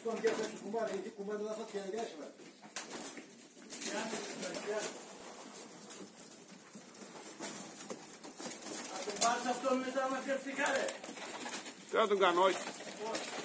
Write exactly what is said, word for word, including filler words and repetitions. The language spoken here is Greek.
τον διάβασε του κουμάρι, γιατί κουμάρι δεν θα φτιάξει. Θα τον πάρεις αυτό μετά να κρυφτικά ρε. Τι θα τον κάνω, όχι.